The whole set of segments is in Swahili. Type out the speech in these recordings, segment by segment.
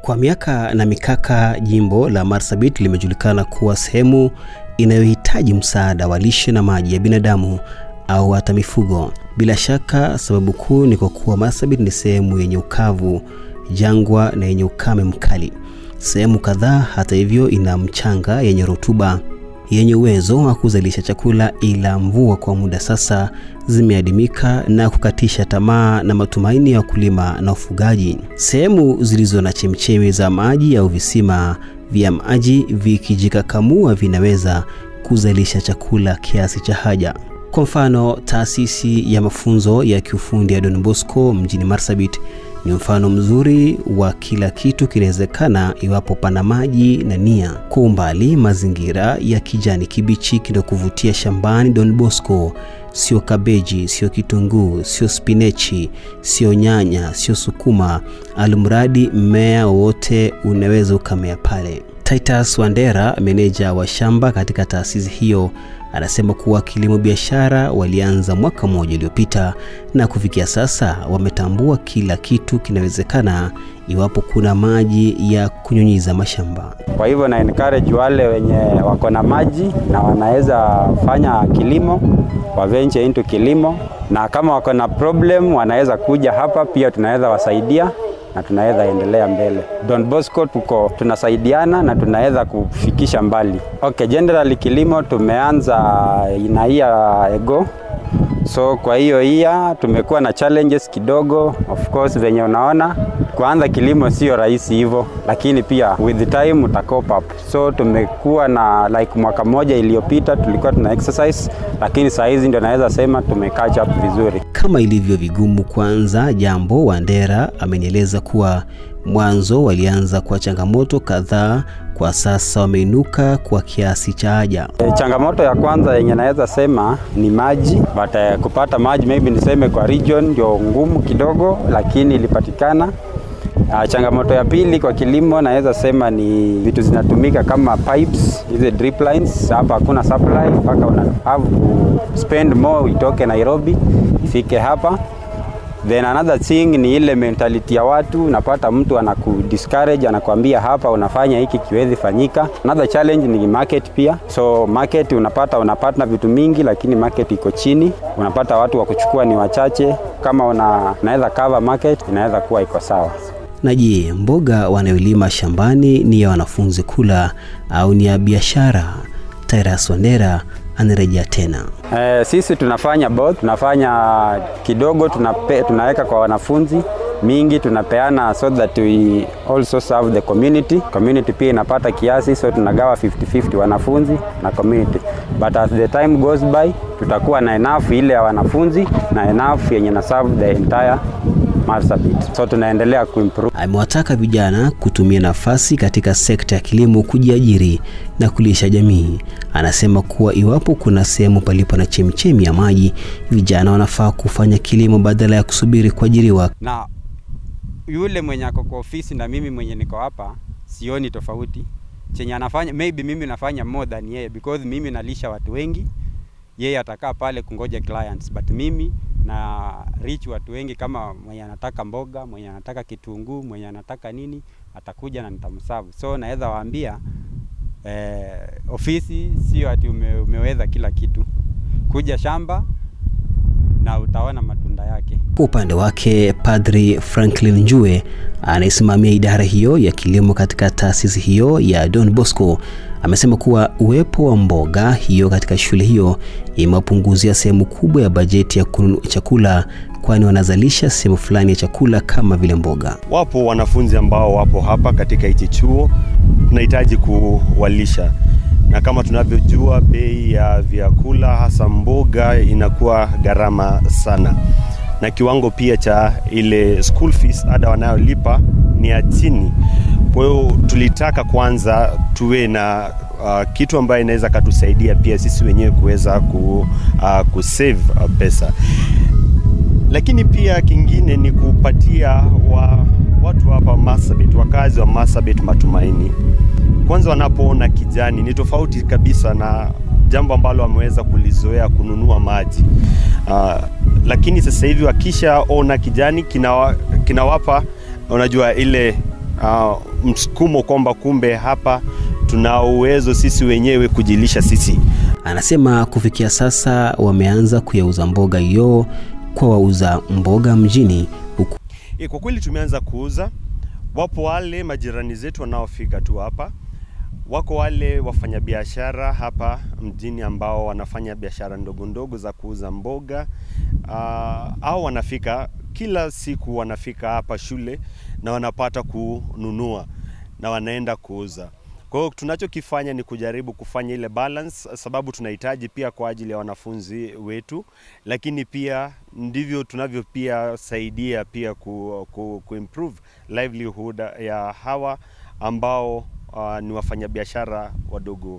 Kwa miaka na mikaka, jimbo la Marsabit limejulikana kuwa sehemu inayohitaji msaada wa lishe na maji ya binadamu au hata mifugo. Bila shaka sababu kuu ni kwa kuwa Marsabit ni sehemu yenye ukavu, jangwa na yenye ukame mkali. Sehemu kadhaa hata hivyo ina mchanga yenye rutuba, yenye uwezo wa kuzalisha chakula, ila mvua kwa muda sasa zimeadimika na kukatisha tamaa na matumaini ya wakulima na ufugaji. Sehemu zilizo na chemchemi za maji au visima vya maji vikijikakamua vinaweza kuzalisha chakula kiasi cha haja. Kwa mfano, taasisi ya mafunzo ya kiufundi ya DON BOSCO mjini Marsabit ni mfano mzuri wa kila kitu kinawezekana iwapo pana maji na nia. Kwa umbali, mazingira ya kijani kibichi kuvutia shambani DON BOSCO, sio kabeji, sio kitunguu, sio spinechi, sio nyanya, sio sukuma, almradi mmea wote unaweza ukamea pale. Titus Wandera, meneja wa shamba katika taasisi hiyo, anasema kuwa kilimo biashara walianza mwaka mmoja uliopita na kufikia sasa wametambua kila kitu kinawezekana iwapo kuna maji ya kunyunyiza mashamba. Kwa hivyo na encourage wale wenye wako na maji na wanaweza fanya kilimo, wa venture into kilimo, na kama wako na problem wanaweza kuja hapa, pia tunaweza wasaidia na tunaweza endelea mbele. DON BOSCO tunasaidiana na tunaweza kufikisha mbali. Okay, generally kilimo tumeanza ina year ago. So kwa hiyo tumekuwa na challenges kidogo. Of course venye unaona, kuanza kilimo sio rahisi hivyo, lakini pia with the time uta cope up. So tumekuwa na like mwaka mmoja iliyopita tulikuwa tuna exercise, lakini saa hizi ndio naweza sema tumecatch up vizuri. Kama ilivyo vigumu kwanza jambo, Wandera amenieleza kuwa mwanzo walianza kwa changamoto kadhaa, kwa sasa wameinuka kwa kiasi cha haja. Changamoto ya kwanza yenye naweza sema ni maji, but kupata maji maybe niseme kwa region ndio ngumu kidogo, lakini ilipatikana. Changamoto ya pili kwa kilimo naweza sema ni vitu zinatumika kama pipes, hizi drip lines. Hapa hakuna supply, mpaka una have to spend more itoke Nairobi ifike hapa. Then another thing ni ile mentality ya watu. Unapata mtu anakudiscourage, anakuambia hapa unafanya hiki kiwezi fanyika. Another challenge ni market pia. So market unapata vitu mingi, lakini market iko chini. Unapata watu wa kuchukua ni wachache. Kama unaweza cover market, inaweza kuwa iko sawa. Na je, mboga wanayolima shambani ni ya wanafunzi kula au ni ya biashara? Titus Wandera anarejea tena. Sisi tunafanya both. Tunafanya kidogo tunaweka kwa wanafunzi, mingi tunapeana so that we also serve the community. Community pia inapata kiasi, so tunagawa 50-50 wanafunzi na community. But as the time goes by, tutakuwa na enough ile ya wanafunzi na enough yenye na serve the entire Marsabit. So tunaendelea kuimprove. Amewataka vijana kutumia nafasi katika sekta ya kilimo kujiajiri na kulisha jamii. Anasema kuwa iwapo kuna sehemu palipo na chemchemi ya maji, vijana wanafaa kufanya kilimo badala ya kusubiri kuajiriwa. Na yule mwenye ako kwa ofisi na mimi mwenye niko hapa, sioni tofauti. Chenye anafanya, maybe mimi nafanya more than yeye, because mimi nalisha watu wengi, yeye atakaa pale kungoja clients, but mimi na reach watu wengi. Kama mwenye anataka mboga, mwenye anataka kitunguu, mwenye anataka nini, atakuja na nitamserve. So naweza waambia ofisi sio ati umeweza kila kitu. Kuja shamba na utaona matunda yake. Kwa upande wake, Padri Franklin Njue anayesimamia idara hiyo ya kilimo katika taasisi hiyo ya DON BOSCO amesema kuwa uwepo wa mboga hiyo katika shule hiyo imepunguzia sehemu kubwa ya bajeti ya kununua chakula, kwani wanazalisha sehemu fulani ya chakula kama vile mboga. Wapo wanafunzi ambao wapo hapa katika hichi chuo, tunahitaji kuwalisha. Na kama tunavyojua, bei ya vyakula hasa mboga inakuwa gharama sana. Na kiwango pia cha ile school fees ada wanayolipa ni ya chini. Kwa hiyo tulitaka kwanza tuwe na kitu ambaye inaweza katusaidia pia sisi wenyewe kuweza kusave pesa. Lakini pia kingine ni kupatia watu hapa Marsabit, wakazi wa Marsabit matumaini. Kwanza wanapoona kijani ni tofauti kabisa na jambo ambalo wameweza kulizoea kununua maji. Lakini sasa hivi wakishaona kijani kinawapa unajua ile msukumo kwamba kumbe hapa tuna uwezo sisi wenyewe kujilisha sisi. Anasema kufikia sasa wameanza kuyauza mboga hiyo kwa wauza mboga mjini huku. Kwa kweli tumeanza kuuza. Wapo wale majirani zetu wanaofika tu hapa. Wako wale wafanyabiashara hapa mjini ambao wanafanya biashara ndogo ndogo za kuuza mboga. Au wanafika kila siku, wanafika hapa shule na wanapata kununua na wanaenda kuuza. Kwa hiyo tunachokifanya ni kujaribu kufanya ile balance, sababu tunahitaji pia kwa ajili ya wanafunzi wetu, lakini pia ndivyo tunavyo pia saidia pia kuimprove livelihood ya hawa ambao ni wafanyabiashara wadogo.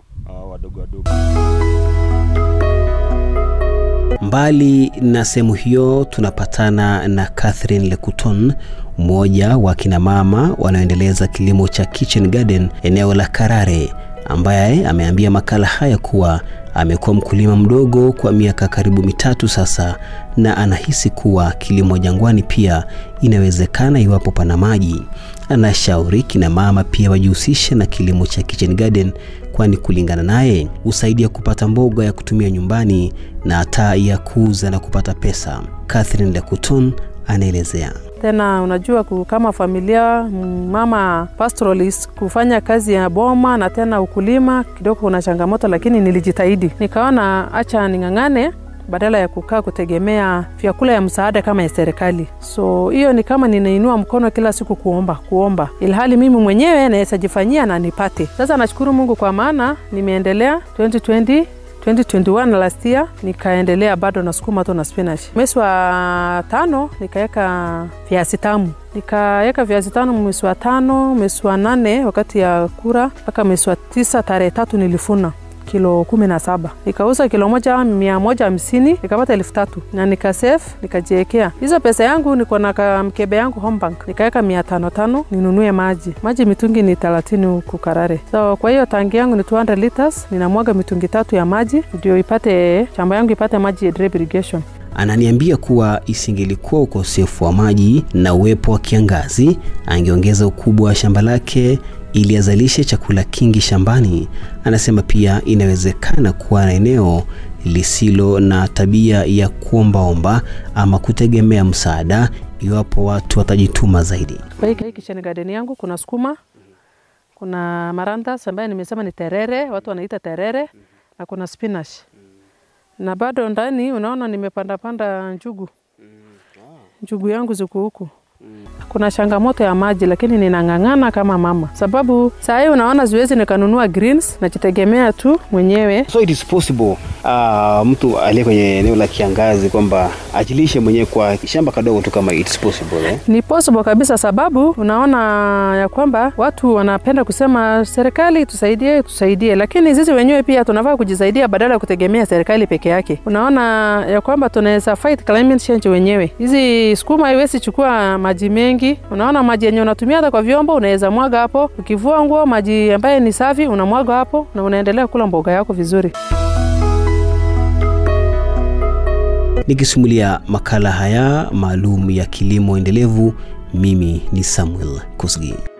Mbali na sehemu hiyo tunapatana na Catherine Lekuton, mmoja wa kina mama wanaoendeleza kilimo cha kitchen garden eneo la Karare, ambaye ameambia makala haya kuwa amekuwa mkulima mdogo kwa miaka karibu 3 sasa, na anahisi kuwa kilimo jangwani pia inawezekana iwapo pana maji. Anashauri kina mama pia wajihusishe na kilimo cha kitchen garden, kwani kulingana naye husaidia kupata mboga ya kutumia nyumbani na hata ya kuuza na kupata pesa. Catherine Lekuton anaelezea. Tena unajua kama familia mama pastoralist, kufanya kazi ya boma na tena ukulima kidogo kuna changamoto, lakini nilijitahidi. Nikaona acha ningangane badala ya kukaa kutegemea vyakula ya msaada kama ya serikali. So hiyo ni kama ninainua mkono kila siku kuomba. Ilhali mimi mwenyewe naweza jifanyia na nipate. Sasa nashukuru Mungu kwa maana nimeendelea 2021 last year nikaendelea bado na sukuma tu na spinach. Mwezi wa 5 nikaweka viazi tamu. Nikaweka viazi tamu mwezi wa 5, mwezi wa 8 wakati ya kura, mpaka mwezi wa 9 tarehe 3 nilifuna kilo 17. Nikauza kilo moja 150, nikapata 3,000 na nikasave, nikajiwekea. Hizo pesa yangu niko na mkebe yangu home bank. Nikaweka 500 ninunue maji. Maji mitungi ni 30 huku Karare. So kwa hiyo tangi yangu ni 200 liters, ninamwaga mitungi 3 ya maji ndio ipate shamba yangu ipate maji ya drip irrigation. Ananiambia kuwa isingelikuwa ukosefu wa maji na uwepo wa kiangazi, angeongeza ukubwa wa shamba lake ili azalishe chakula kingi shambani. Anasema pia inawezekana kuwa na eneo lisilo na tabia ya kuombaomba ama kutegemea msaada iwapo watu watajituma zaidi. Kwa hii kitchen garden yangu kuna sukuma, kuna marandas ambaye nimesema ni terere, watu wanaita terere, na kuna spinach. Na bado ndani unaona nimepanda njugu. Njugu yangu ziko huku. Kuna changamoto ya maji, lakini ninangangana kama mama. Sababu saa hii unaona ziwezi nikanunua greens, najitegemea tu mwenyewe. So it is possible mtu aliye kwenye eneo la kiangazi kwamba ajilishe mwenyewe kwa shamba kadogo tu kama it's possible Ni possible kabisa, sababu unaona ya kwamba watu wanapenda kusema serikali tusaidie, lakini sisi wenyewe pia tunafaa kujisaidia badala ya kutegemea serikali peke yake. Unaona ya kwamba tunaweza fight climate change wenyewe. Hizi sukuma haiwezi chukua maji mengi. Unaona maji yenye unatumia hata kwa vyombo unaweza mwaga hapo. Ukivua nguo maji ambaye ni safi unamwaga hapo na unaendelea kula mboga yako vizuri. Nikisimulia makala haya maalum ya kilimo endelevu, mimi ni Samuel Kusgi.